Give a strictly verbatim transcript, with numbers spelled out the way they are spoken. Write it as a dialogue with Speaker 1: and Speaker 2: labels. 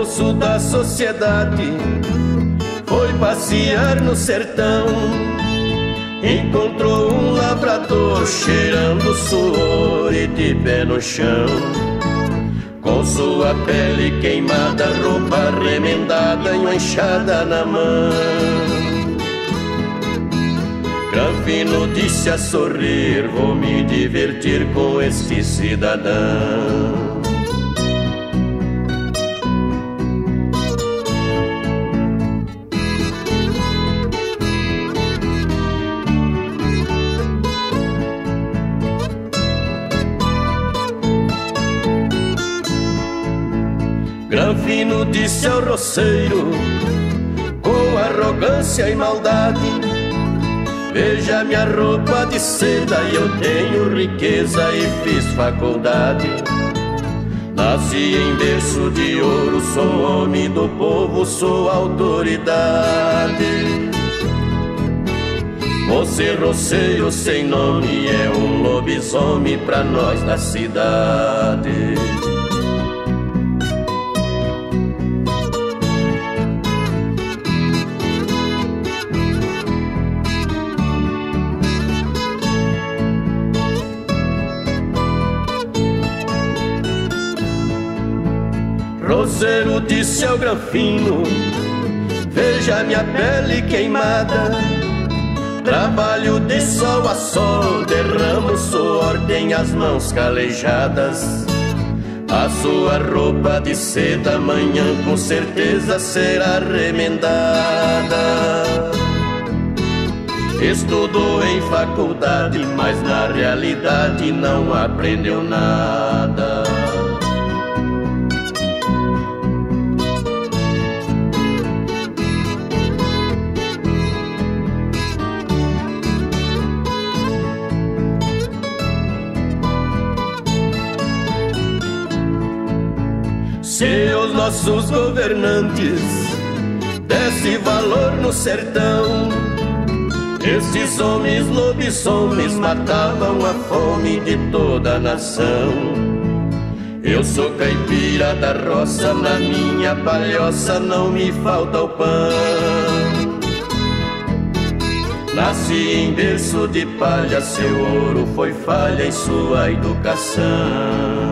Speaker 1: moço da sociedade, foi passear no sertão. Encontrou um lavrador cheirando suor e de pé no chão, com sua pele queimada, roupa remendada e uma enxada na mão. Granfino disse a sorrir: vou me divertir com este cidadão. Granfino disse ao roceiro, com arrogância e maldade: veja minha roupa de seda, e eu tenho riqueza e fiz faculdade. Nasci em berço de ouro, sou homem do povo, sou autoridade. Você, roceiro sem nome, é um lobisomem pra nós da cidade. Roceiro disse ao Granfino: veja minha pele queimada, trabalho de sol a sol, derramo suor, tem as mãos calejadas. A sua roupa de seda amanhã com certeza será remendada. Estudou em faculdade, mas na realidade não aprendeu nada. Se os nossos governantes dessem valor no sertão, esses homens lobisomens matavam a fome de toda a nação. Eu sou caipira da roça, na minha palhoça não me falta o pão. Nasci em berço de palha, seu ouro foi falha em sua educação.